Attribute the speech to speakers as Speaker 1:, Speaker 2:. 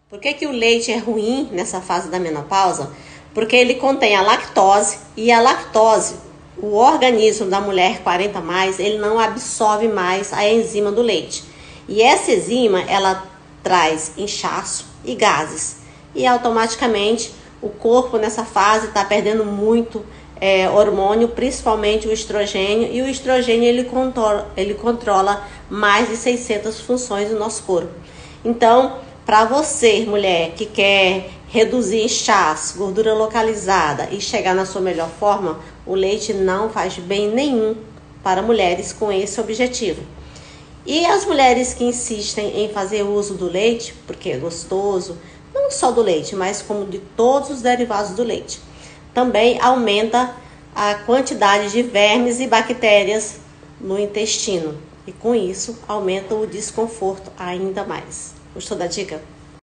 Speaker 1: Por que o leite é ruim nessa fase da menopausa? Porque ele contém a lactose, e a lactose, o organismo da mulher 40 mais, ele não absorve mais a enzima do leite. E essa enzima, ela traz inchaço e gases. E automaticamente o corpo nessa fase está perdendo muito hormônio, principalmente o estrogênio. E o estrogênio ele controla mais de 600 funções do nosso corpo. Então, para você, mulher, que quer reduzir inchaço, gordura localizada e chegar na sua melhor forma, o leite não faz bem nenhum para mulheres com esse objetivo. E as mulheres que insistem em fazer uso do leite, porque é gostoso, não só do leite, mas como de todos os derivados do leite, também aumenta a quantidade de vermes e bactérias no intestino. E com isso, aumenta o desconforto ainda mais. Gostou da dica?